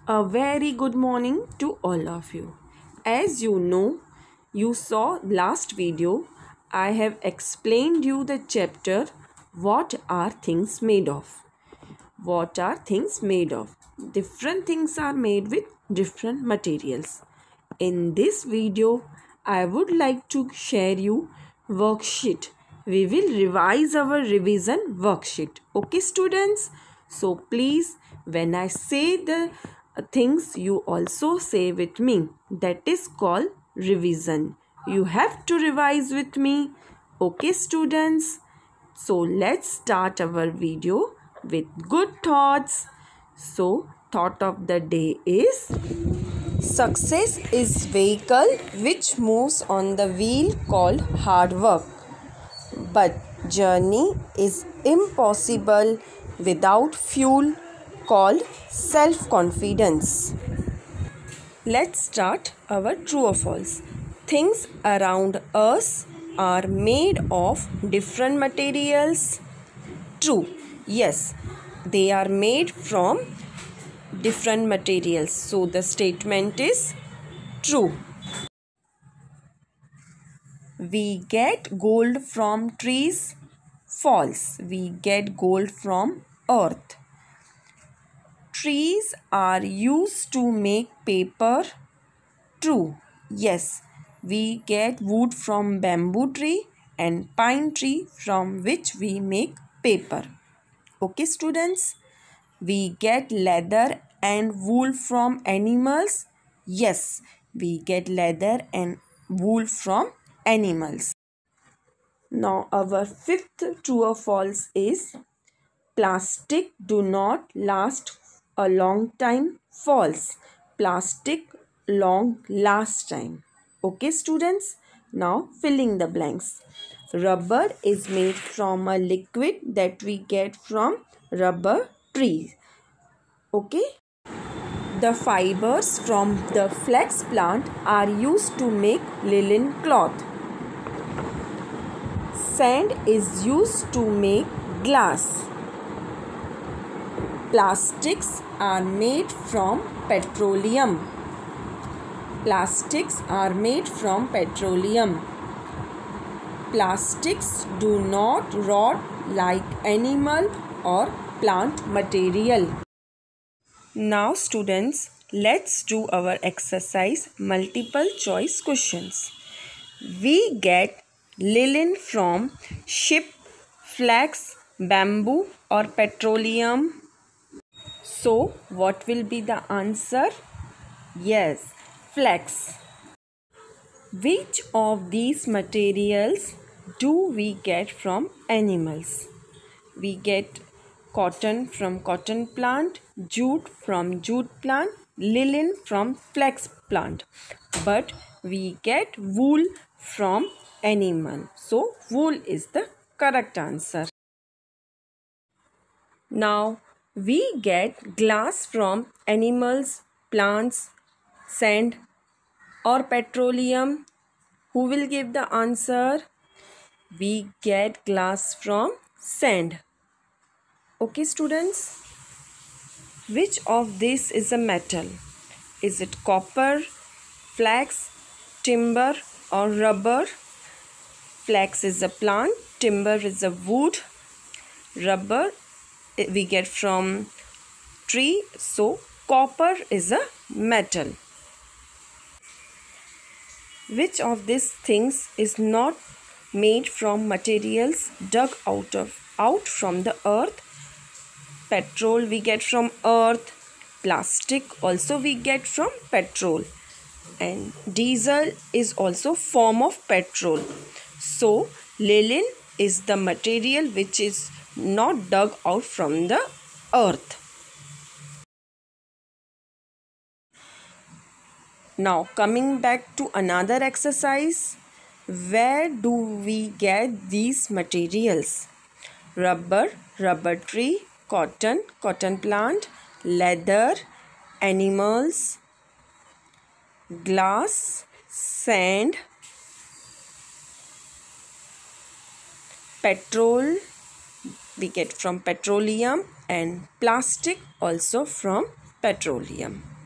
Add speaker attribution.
Speaker 1: A very good morning to all of you. As you know, you saw last video, I have explained you the chapter what are things made of. What are things made of? Different things are made with different materials. In this video, I would like to share you worksheet. We will revise our revision worksheet. Okay students? So please when I say the things you also say with me. That is called revision. You have to revise with me. Okay students? So let's start our video with good thoughts. So thought of the day is success is vehicle which moves on the wheel called hard work. But journey is impossible without fuel called self-confidence. Let's start our true or false. Things around us are made of different materials. True. Yes, they are made from different materials. So the statement is true. We get gold from trees. False. We get gold from earth. Trees are used to make paper. True. Yes, we get wood from bamboo tree and pine tree from which we make paper. Okay students? We get leather and wool from animals. Yes, we get leather and wool from animals. Now our fifth true or false is plastic do not last a long time. False. Plastic long last time. Okay students? Now filling the blanks. Rubber is made from a liquid that we get from rubber trees. Okay? The fibers from the flax plant are used to make linen cloth. Sand is used to make glass. Plastics are made from petroleum. Plastics are made from petroleum. Plastics do not rot like animal or plant material. Now students, let's do our exercise multiple choice questions. We get linen from sheep, flax, bamboo or petroleum. So, what will be the answer? Yes, flax. Which of these materials do we get from animals? We get cotton from cotton plant, jute from jute plant, linen from flax plant. But we get wool from animal. So, wool is the correct answer. Now, we get glass from animals, plants, sand or petroleum. Who will give the answer? We get glass from sand. Okay students? Which of this is a metal? Is it copper, flax, timber or rubber? Flax is a plant, timber is a wood, rubber we get from tree, so copper is a metal. Which of these things is not made from materials dug out from the earth? Petrol we get from earth, plastic also we get from petrol, and diesel is also form of petrol. So linen is the material which is not dug out from the earth. Now coming back to another exercise, where do we get these materials? Rubber, rubber tree, cotton, cotton plant, leather, animals, glass, sand, petrol we get from petroleum, and plastic also from petroleum.